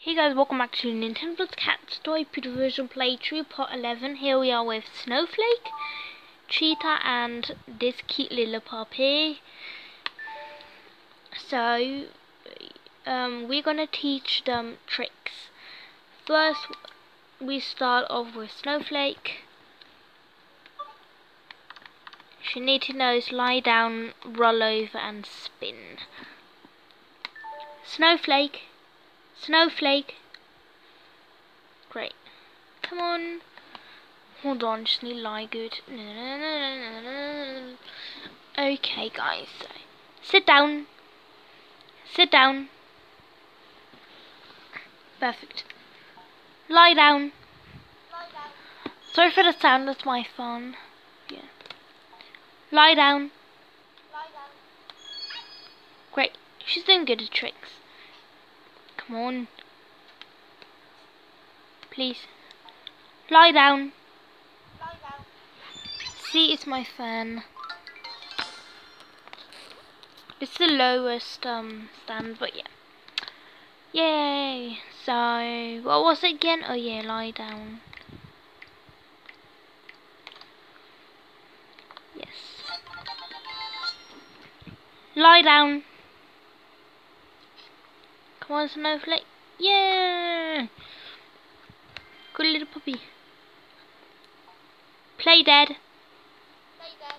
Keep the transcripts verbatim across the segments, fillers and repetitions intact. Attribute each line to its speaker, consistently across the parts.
Speaker 1: Hey guys, welcome back to Nintendo's Cat Toy Version Playthrough Part eleven. Here we are with Snowflake, Cheetah and this cute little puppy. So, um, we're gonna teach them tricks. First, we start off with Snowflake. She needs to know is lie down, roll over and spin. Snowflake. Snowflake. Great. Come on. Hold on, just need lie good. Okay, guys. So, sit down. Sit down. Perfect. Lie down.
Speaker 2: Lie down.
Speaker 1: Sorry for the sound, that's my phone. Yeah. Lie down.
Speaker 2: Lie down.
Speaker 1: Great. She's doing good at tricks. Come on. Please. Lie down.
Speaker 2: Lie down.
Speaker 1: See, it's my fan. It's the lowest um stand, but yeah. Yay! So, what was it again? Oh yeah, lie down. Yes. Lie down. Come on, Snowflake. Yeah! Good little puppy. Play dead.
Speaker 2: Play dead.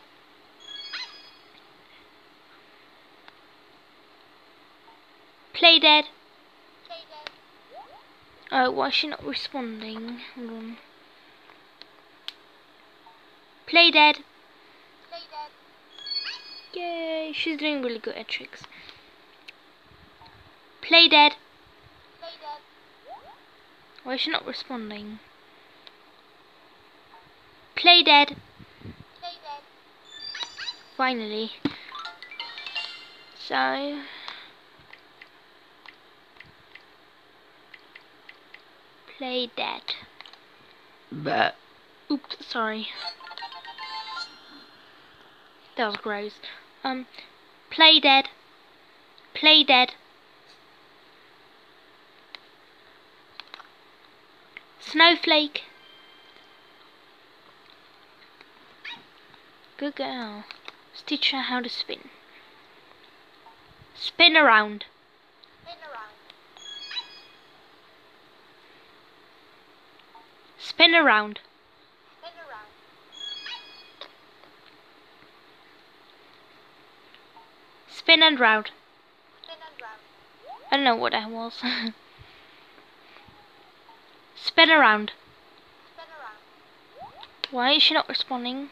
Speaker 1: Play dead.
Speaker 2: Play dead.
Speaker 1: Oh, why is she not responding? Hold on. Play dead.
Speaker 2: Play dead.
Speaker 1: Yay, she's doing really good at tricks. Play dead.
Speaker 2: Play dead.
Speaker 1: Why is she not responding? Play dead.
Speaker 2: Play dead.
Speaker 1: Finally. So, play dead. But oops, sorry. That was gross. Um, play dead. Play dead. Snowflake. Good girl. Let's teach her how to spin. Spin around.
Speaker 2: Spin around.
Speaker 1: Spin around.
Speaker 2: Spin around.
Speaker 1: Spin and round.
Speaker 2: Spin and round.
Speaker 1: I don't know what that was. Spin around.
Speaker 2: Spin around.
Speaker 1: Why is she not responding?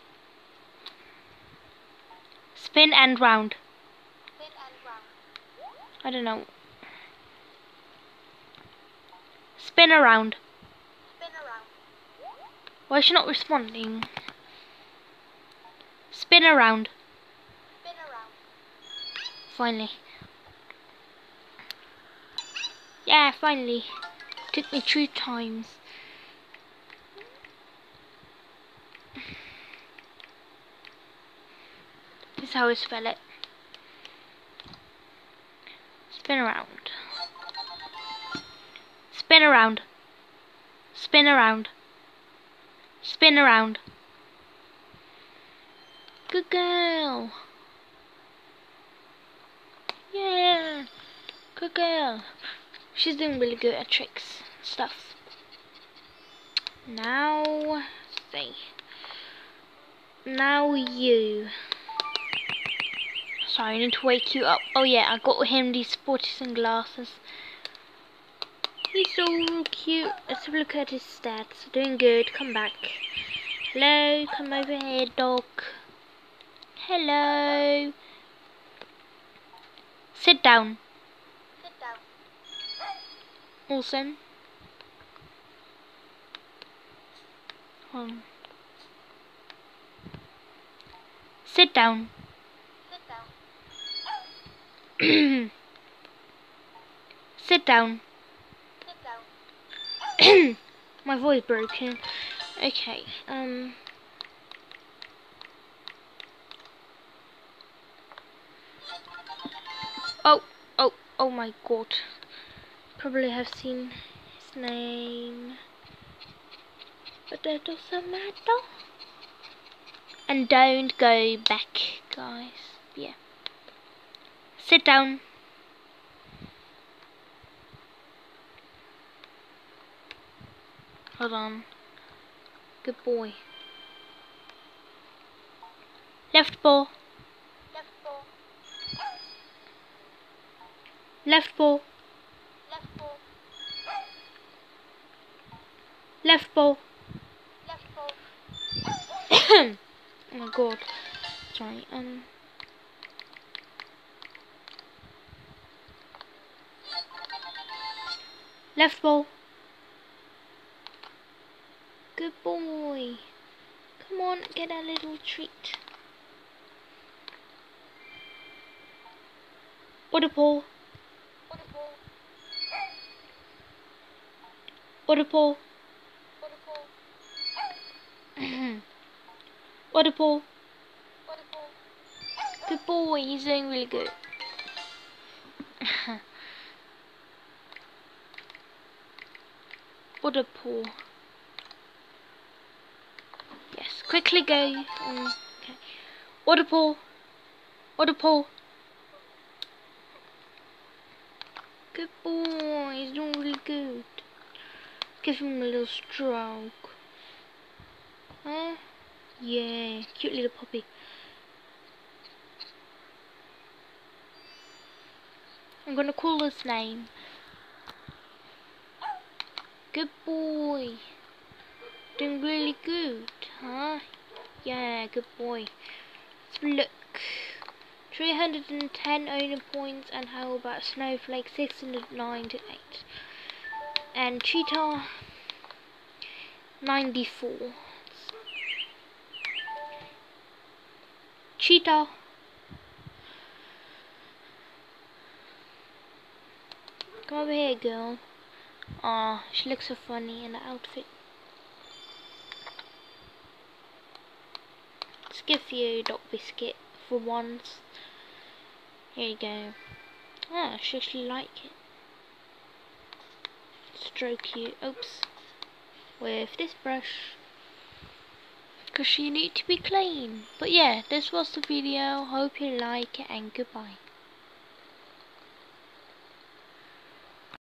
Speaker 1: Spin and round.
Speaker 2: Spin and round.
Speaker 1: I don't know. Spin around.
Speaker 2: Spin around.
Speaker 1: Why is she not responding? Spin around.
Speaker 2: Spin around.
Speaker 1: Finally. Yeah, finally. Took me two times. This is how I spell it. Spin around. Spin around. Spin around. Spin around. Good girl. Yeah. Good girl. She's doing really good at tricks and stuff. Now, let's see. Now you. Sorry, I need to wake you up. Oh yeah, I got him these sporty sunglasses. He's so cute. Let's have a look at his stats. Doing good. Come back. Hello, come over here, dog. Hello. Sit down.
Speaker 2: Sit down.
Speaker 1: Awesome. Hold on. Sit down.
Speaker 2: Sit down.
Speaker 1: Sit down.
Speaker 2: Sit down.
Speaker 1: My voice broken. Okay, um Oh, oh, oh my god. probably have seen his name, but that doesn't matter. And don't go back, guys. Yeah. Sit down. Hold on. Good boy. Left ball.
Speaker 2: Left ball.
Speaker 1: Left ball.
Speaker 2: Left ball.
Speaker 1: Left ball.
Speaker 2: Left ball.
Speaker 1: Oh my god. Sorry. Um. Left ball. Good boy. Come on, get a little treat. Order ball.
Speaker 2: Order ball.
Speaker 1: Order ball.
Speaker 2: Order ball.
Speaker 1: Order ball.
Speaker 2: Order ball.
Speaker 1: Good boy, he's doing really good. Order ball. Yes, quickly go. Um, okay. Order ball. Order ball. Good boy, he's doing really good. Give him a little stroke. Huh? Yeah, cute little puppy. I'm gonna call his name. Good boy. Doing really good, huh? Yeah, good boy. Let's look. three hundred ten owner points, and how about Snowflake? six hundred ninety-eight. And Cheetah, ninety-four. Cheetah. Come over here, girl. Aw, she looks so funny in that outfit. Let's give you Dot Biscuit for once. Here you go. Ah, she actually like it. Stroke you, oops, with this brush, because you need to be clean. But yeah, this was the video. Hope you like it, and goodbye.